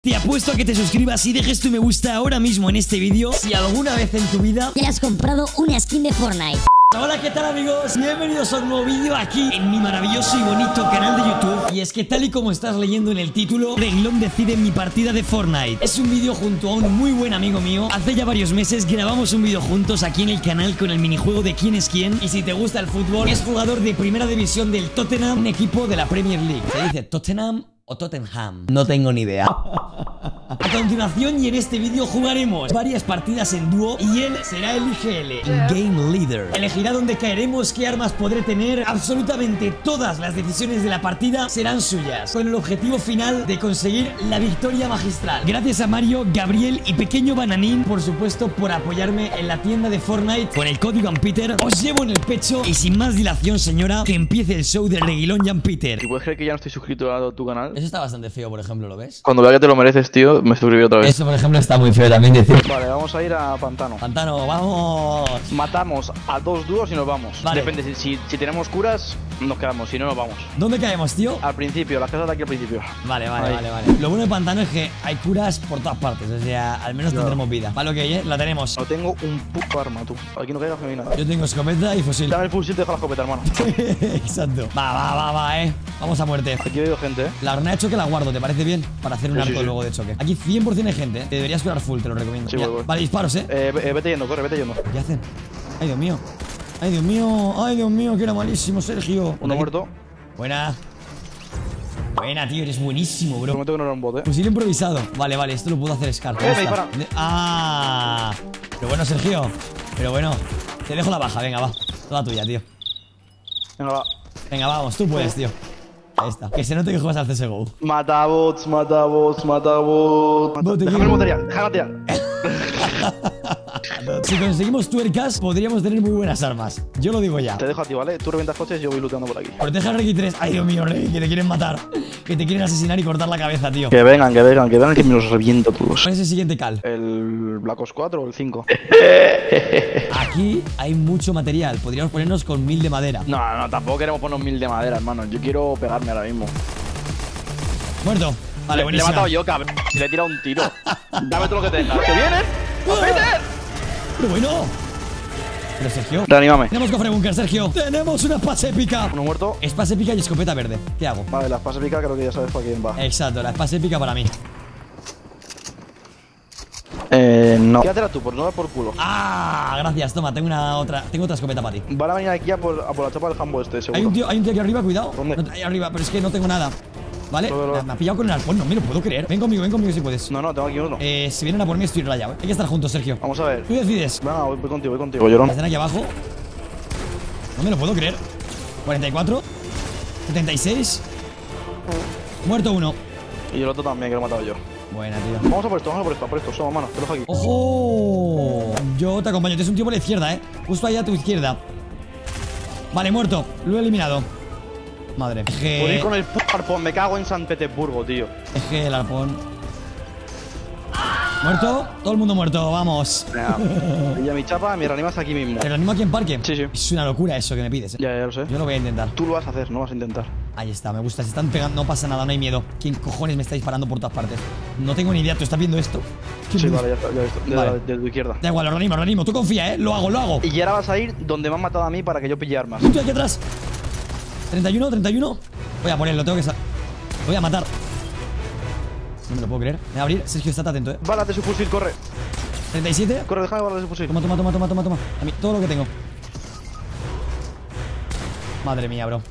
Te apuesto a que te suscribas y dejes tu me gusta ahora mismo en este vídeo si alguna vez en tu vida te has comprado una skin de Fortnite. Hola, ¿qué tal, amigos? Bienvenidos a un nuevo vídeo aquí en mi maravilloso y bonito canal de YouTube. Y es que tal y como estás leyendo en el título, Renglón decide mi partida de Fortnite. Es un vídeo junto a un muy buen amigo mío. Hace ya varios meses grabamos un vídeo juntos aquí en el canal con el minijuego de quién es quién. Y si te gusta el fútbol, es jugador de primera división del Tottenham, un equipo de la Premier League. ¿Se dice Tottenham o Tottenham? No tengo ni idea. A continuación y en este vídeo jugaremos varias partidas en dúo y él será el IGL, Game Leader. Elegirá dónde caeremos, qué armas podré tener. Absolutamente todas las decisiones de la partida serán suyas, con el objetivo final de conseguir la victoria magistral. Gracias a Mario, Gabriel y Pequeño Bananín, por supuesto, por apoyarme en la tienda de Fortnite con el código Ampeter. Os llevo en el pecho y sin más dilación, señora, que empiece el show de Reguilón y Ampeter. ¿Y puedes creer que ya no estoy suscrito a tu canal? Eso está bastante feo, por ejemplo, ¿lo ves? Cuando vea que te lo mereces, tío, me suscribiré otra vez. Eso, por ejemplo, está muy feo también decir. Vale, vamos a ir a Pantano. Pantano, vamos. Matamos a 2 dúos y nos vamos. Vale. Depende, si tenemos curas, nos quedamos, si no, nos vamos. ¿Dónde caemos, tío? Al principio, las casas de aquí al principio. Vale. Ahí. Lo bueno de Pantano es que hay curas por todas partes, o sea, al menos tendremos vida. Para lo que hay, la tenemos. No tengo un puto arma, tú. Aquí no caigas que no hay nada. Yo tengo escopeta y fusil. Dame el fusil, te dejo la escopeta, hermano. Exacto. Va, Vamos a muerte. Aquí he oído gente, La granada de choque la guardo, ¿te parece bien? Para hacer un Sí, arco sí. luego de choque. Aquí 100% hay gente, ¿eh? Te deberías curar full, te lo recomiendo. Sí, Mira, voy. Vale, disparos, Vete yendo, corre, vete yendo. ¿Qué hacen? Ay, Dios mío. Ay, Dios mío, que era malísimo, Sergio. Uno muerto. Buena, tío, eres buenísimo, bro. Prometo que no era un bot, Fusil improvisado. Vale, esto lo puedo hacer Scar. me dispara. Ah. Pero bueno, Sergio. Pero bueno. Te dejo la baja, venga, va. Toda tuya, tío. Venga, va. Venga, vamos, tú puedes, tío. Ahí está. Que se note que juegas al CSGO. Mata bots. Bote, Déjame el material, Si conseguimos tuercas, podríamos tener muy buenas armas. Yo lo digo ya. Te dejo a ti, ¿vale? Tú revientas coches y yo voy looteando por aquí. Protege al Regi 3. Ay, Dios mío, Regi, que te quieren matar. Que te quieren asesinar y cortar la cabeza, tío. Que vengan, que me los reviento todos. ¿Cuál es el siguiente cal? ¿El Black Ops 4 o el 5? Aquí hay mucho material. Podríamos ponernos con 1000 de madera. No, tampoco queremos ponernos 1000 de madera, hermano. Yo quiero pegarme ahora mismo. Muerto. Vale, Le he buenísimo. matado yo, cabrón. Si le he tirado un tiro. Dame todo lo que tengas. ¿Que vienes? ¡Peter! Pero bueno. Pero Sergio. Reanímame. Tenemos cofre búnker, Sergio. Tenemos una espada épica. Uno muerto. Espada épica y escopeta verde. ¿Qué hago? Vale, la espada épica creo que ya sabes para quién va. Exacto, la espada épica para mí. No. Quédatela tú, por no dar por culo. Ah, gracias. Toma, tengo otra escopeta para ti. Van a venir aquí a por la chapa del jambo este, seguro. Hay un tío aquí arriba, cuidado. ¿Dónde? No, ahí arriba, pero es que no tengo nada. ¿Vale? Lo. Me ha pillado con el arpón, no me lo puedo creer. Ven conmigo si puedes. No, tengo aquí uno. Si vienen a por mí estoy rayado. Hay que estar juntos, Sergio. Vamos a ver. Tú decides. Venga, voy contigo, llorón. Están aquí abajo. No me lo puedo creer. 44. 76. Muerto uno. Y el otro también, que lo he matado yo. Buena, tío. Vamos a por esto. Somos manos, te lo dejo aquí. ¡Ojo! Yo te acompaño. Tienes un tío por la izquierda, Justo allá a tu izquierda. Vale, muerto. Lo he eliminado. Madre. Por ir con el puto arpón, me cago en San Petersburgo, tío. Eje el arpón. ¿Muerto? Todo el mundo muerto, vamos. Venga. Y a mi chapa, me reanimas aquí mismo. ¿Te reanimo aquí en parque? Sí. Es una locura eso que me pides, Ya lo sé. Yo lo voy a intentar. Tú lo vas a hacer, no vas a intentar. Ahí está, me gusta. Se están pegando, no pasa nada, no hay miedo. ¿Quién cojones me está disparando por todas partes? No tengo ni idea, ¿tú estás viendo esto? Sí, vale, ya está, ya he visto. Vale. De tu izquierda. Da igual, lo reanimo. Tú confía, Lo hago. Y ahora vas a ir donde me han matado a mí para que yo pille armas. Estoy aquí atrás. 31. Voy a por él, lo tengo que voy a matar. No me lo puedo creer. Me voy a abrir. Sergio, estate atento, Bálate su fusil, corre. 37. Corre, déjame balar su fusil. Toma. A mí, todo lo que tengo. Madre mía, bro.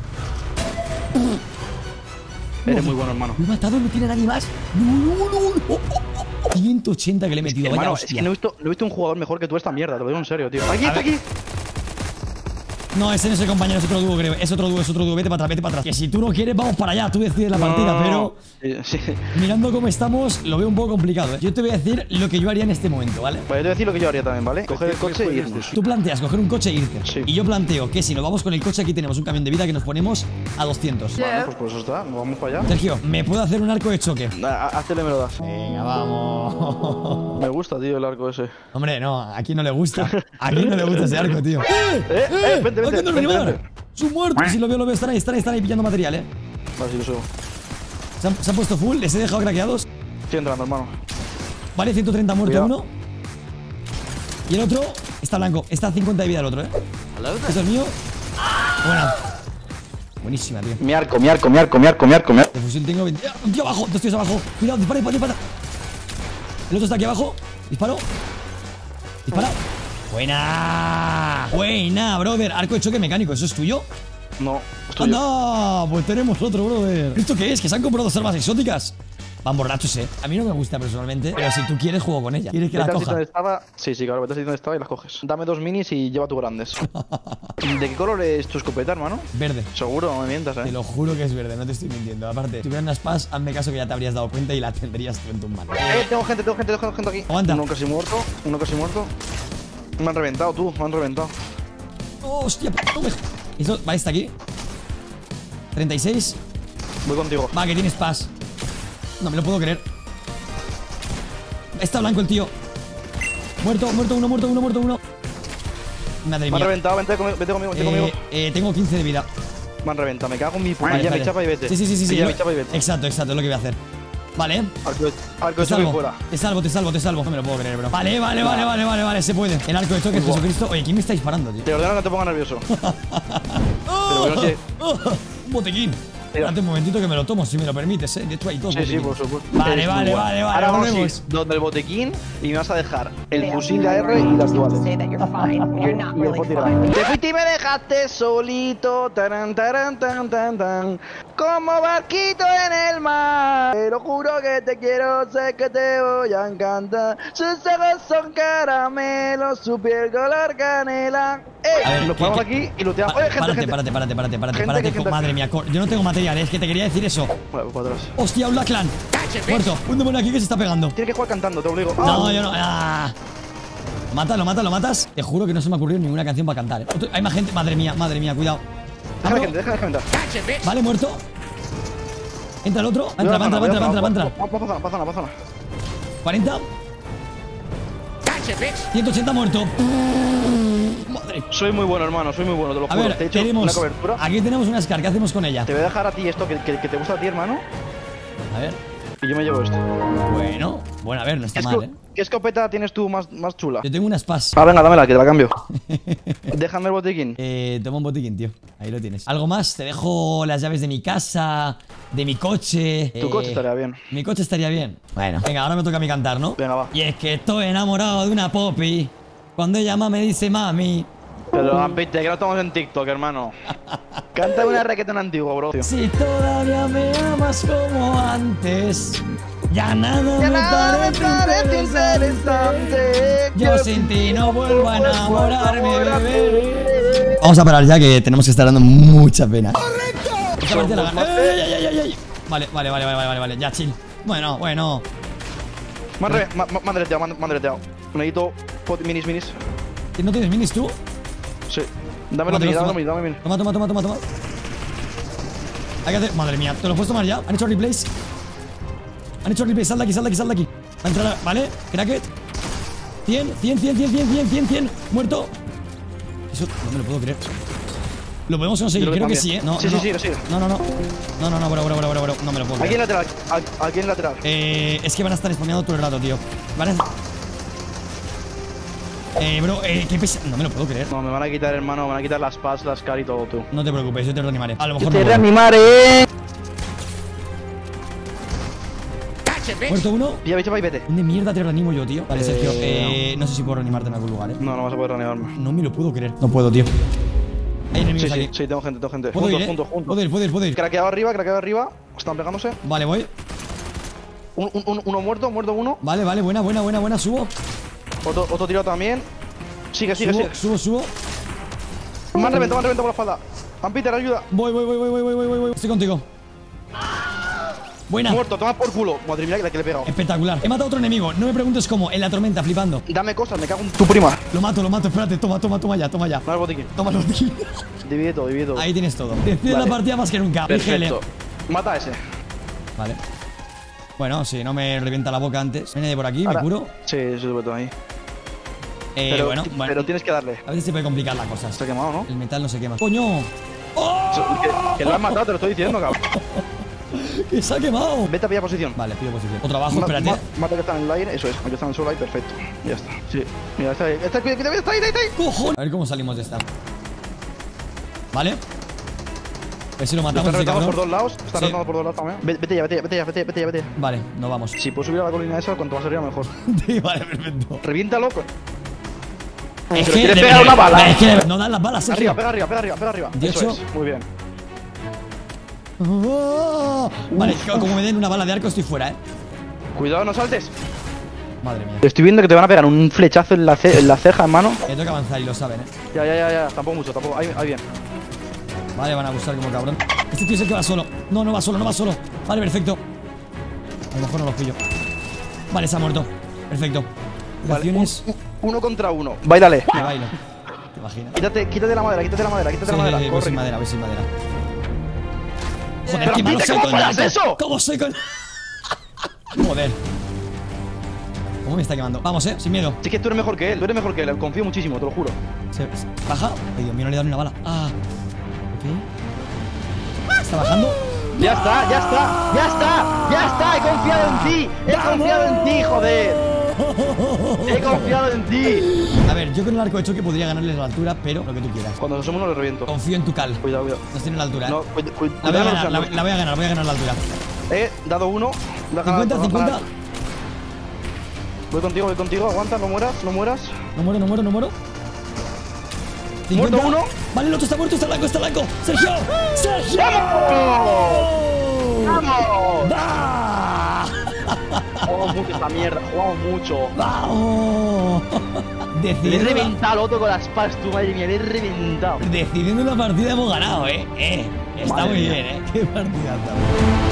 Eres muy bueno, hermano. Lo he matado, no tiene nadie más. No. 180 que le he metido. Vaya Hermano, hostia. es que no he visto un jugador mejor que tú esta mierda, te lo digo en serio, tío. Aquí, está aquí. No, ese no es el compañero, es otro dúo, creo. Es otro dúo. Vete para atrás. Que si tú no quieres, vamos para allá. Tú decides la partida, pero Sí. mirando cómo estamos, lo veo un poco complicado, Yo te voy a decir lo que yo haría en este momento, ¿vale? Pues yo te voy a decir lo que yo haría también, ¿vale? Coger el coche y irnos. Tú planteas coger un coche e irte. Sí. Y yo planteo que si nos vamos con el coche, aquí tenemos un camión de vida que nos ponemos a 200. Vale, pues por eso está, nos vamos para allá. Sergio, ¿me puedo hacer un arco de choque? Hazte me lo das. Venga, vamos. Me gusta, tío, el arco ese. Hombre, no, aquí no le gusta. Aquí no le gusta ese arco, tío. Vente. ¡Su muerto! Si lo veo, están ahí pillando material, Vale, sí lo subo. ¿Se han puesto full? ¿Les he dejado craqueados? Estoy entrando, hermano. Vale, 130 muerto Cuidado. uno. Y el otro está blanco. Está a 50 de vida el otro, Esto es mío. Buena. Buenísima, tío. Mi arco, mi arco, mi arco, mi arco, mi arco. De fusil tengo 20. ¡Ah! Un tío abajo, dos tíos abajo. Cuidado, dispara, dispara, dispara. El otro está aquí abajo. Disparo. Dispara. Buena. Buena, brother. Arco de choque mecánico, ¿eso es tuyo? No, es tuyo. ¡Anda! Pues tenemos otro, brother. ¿Esto qué es? ¿Que se han comprado dos armas exóticas? Van borrachos, A mí no me gusta personalmente, pero si tú quieres, juego con ella. ¿Quieres que la Vete al sitio coja? donde estaba. Sí, sí, claro, vete al sitio donde estaba y las coges. Dame 2 minis y lleva tus grandes. ¿De qué color es tu escopeta, hermano? Verde. Seguro, no me mientas, Te lo juro que es verde, no te estoy mintiendo. Aparte, si tuvieran unas PAS, hazme caso que ya te habrías dado cuenta y la tendrías tú en tu mano. Tengo gente aquí. Aguanta. Uno casi muerto, uno casi muerto. Me han reventado, tú, me han reventado. ¡Oh, hostia! No me... Eso, vale, está aquí. 36. Voy contigo. Va, que tienes PAS. No me lo puedo creer. Está blanco el tío. Muerto, muerto uno, muerto uno, muerto uno. Madre Me han mía. reventado, vente conmigo, vente conmigo. Tengo 15 de vida. Me han reventado, me cago en mi puta. Vale, Ya vale. mi chapa y vete. Sí. Ya mi chapa y vete. Exacto, es lo que voy a hacer. Vale. Arco Te de choque salvo, fuera. te salvo. No me lo puedo creer, bro. Vale, se puede. El arco de choque, Jesucristo. Oye, ¿quién me está disparando, tío? Te ordeno que te ponga nervioso. Pero bueno, sí. Un botequín. Espérate un momentito que me lo tomo, si me lo permites, De hecho hay dos Sí, botequines. por supuesto. Vale, Eres muy bueno. vale. Ahora vamos a ir volvemos. donde el botequín y me vas a dejar el fusil de AR y las duales. Say that you're fine when you're not Y really después tirar. fine. Te fuiste y me dejaste solito, taran, taran, tan, tan, tan, como barquito en el mar. Pero juro que te quiero, sé que te voy a encantar. Sus ojos son caramelos, su piel color canela. A ver, Nos ¿qué- ponemos qué- aquí y looteamos. Oye, gente, gente. Párate. Madre mía, yo no tengo material, es que te quería decir eso. Bueno, pues para atrás. Hostia, un Clan. Muerto. Un demonio aquí que se está pegando. Tienes que jugar cantando, te obligo. No, yo no. Lo matas. Te juro que no se me ha ocurrido ninguna canción para cantar. Hay más gente. Madre mía, cuidado. Déjame Abro. que déjame entrar. Vale, muerto. Entra el otro. Va a entrar. Pasa. 40. 180 muerto. Madre. Soy muy bueno, hermano, soy muy bueno, te lo A juro. ver, Te he hecho una tenemos. cobertura. Aquí tenemos una Scar. ¿Qué hacemos con ella? Te voy a dejar a ti esto que te gusta a ti, hermano. A ver. Y yo me llevo esto. Bueno, a ver, no está ¿Qué, mal, ¿Qué escopeta tienes tú más chula? Yo tengo unas PAS. Ah, venga, dámela, que te la cambio. Déjame el botiquín. Toma un botiquín, tío. Ahí lo tienes. ¿Algo más? Te dejo las llaves de mi casa, de mi coche. Tu coche estaría bien. Mi coche estaría bien. Bueno, venga, ahora me toca a mí cantar, ¿no? Venga, va. Y es que estoy enamorado de una popi. Cuando ella me dice mami. Pero, Ampite, que no estamos en TikTok, hermano. Canta una reggaetón antiguo, bro. Si todavía me amas como antes, ya nada Ya me nada me parece parece interesante. Yo sin ti no vuelvo a enamorarme, bebé. Vamos a parar ya que tenemos que estar dando mucha pena. ¡Correcto! Vale. Ya, chill. Bueno. Me han deleteado. Necesito minis. ¿No tienes minis tú? Sí. Dame minis. Toma. Hay que hacer... Madre mía, ¿te lo puedes tomar ya? ¿Han hecho replays? Sal de aquí. Va a entrar, ¿vale? Cracket. 100. Muerto. Eso no me lo puedo creer. Lo podemos conseguir, creo que sí, No, Sí, lo sigue. No, bro. No me lo puedo Aquí creer. en lateral. Es que van a estar spameando todo el rato, tío. Van a... bro, qué pesa... No me lo puedo creer. No, me van a quitar, hermano. Me van a quitar las PAS, las CAR y todo, tú. No te preocupes, yo te reanimaré. A lo mejor Te no. reanimaré. Muerto uno. Pilla, bicho, y vete. ¿Dónde mierda te reanimo yo, tío? Vale, Sergio, no sé si puedo reanimarte en algún lugar, No vas a poder reanimarme. No me lo puedo creer. No puedo, tío. Hay enemigos aquí. Sí, tengo gente. ¿Puedo ir, Juntos. Puedo ir. Craqueado arriba. Están pegándose. Vale, voy. Uno muerto uno. Vale, buena. Subo. Otro tirado también. Sigue. Subo. Me han reventado por la espalda. Peter, ayuda. Voy. Estoy contigo. Buena. Muerto, toma por culo. Madre mía, la que le he pegado. Espectacular. He matado a otro enemigo. No me preguntes cómo. En la tormenta, flipando. Dame cosas, me cago en tu prima. Lo mato. Espérate. Toma ya. Dame el botiquín. Tómalo, tío. Divide todo. Ahí tienes todo. Decide Vale. la partida más que nunca. Perfecto. Mata a ese. Vale. Bueno, si no me revienta la boca antes. Viene de por aquí, Ahora. me curo. Sí, sobre todo ahí. Pero tienes que darle. A veces se puede complicar la cosa. Se ha quemado, ¿no? El metal no se quema. ¡Coño! ¡Oh! Que lo has matado, te lo estoy diciendo, cabrón. ¡Que se ha quemado! Vete a pillar posición. Vale, pido posición. Otro abajo, espérate. Mata que está en el aire, eso es. Aquí está en el suelo ahí, perfecto. Ya está. Sí. Mira, está ahí. Está ahí. ¡Cojones! A ver cómo salimos de esta. Vale. A ver si lo matamos. Están ese retados cabrón. por dos lados. Están Sí. retados por dos lados también. Vete ya. Vale, no vamos. Si puedo subir a la colina esa, cuanto más sería mejor. Sí, vale, perfecto. Reviéntalo. Es Pero quieres pegar una bala. Es que no dan las balas, Sergio. Arriba, pega arriba. 18. Eso es. Muy bien. Oh, vale, como me den una bala de arco estoy fuera, Cuidado, no saltes. Madre mía. Estoy viendo que te van a pegar un flechazo en la ceja, hermano. Tengo que avanzar y lo saben, Ya. Tampoco mucho, Ahí bien. Vale, van a abusar como cabrón. Este tío es el que va solo. No va solo. Vale, perfecto. A lo mejor no lo pillo. Vale, se ha muerto. Perfecto. Vale, Acciones. uno contra uno. Bailale. Me bailo. ¿Te imaginas? Quítate la madera, Sí, voy sin madera. Joder, qué malo soy con haces eso? ¿Cómo soy con...? Joder. ¿Cómo me está quemando? Vamos, sin miedo. Sí que tú eres mejor que él, confío muchísimo, te lo juro. ¿Baja? Ay, Dios mío, no le he dado ni una bala. Ok. ¿Está bajando? Ya está, he confiado en ti, joder. He confiado en ti. A ver, yo con el arco de choque podría ganarles la altura, pero lo que tú quieras. Cuando nos somos uno le reviento. Confío en tu cal. Cuidado. Nos tiene la altura, No, la voy a ganar la altura. He dado uno. 50. Voy contigo, aguanta, no mueras. No muero. 50. Muerto uno. Vale, el otro está muerto, está blanco. ¡Sergio! ¡Vamos! ¡Va! Jugamos mucho esta mierda, jugamos mucho. ¡Vamos! Le he reventado al otro con las pads, tú, madre mía, le he reventado. Decidiendo una partida hemos ganado, Está Madre muy mía. bien, Qué partida está.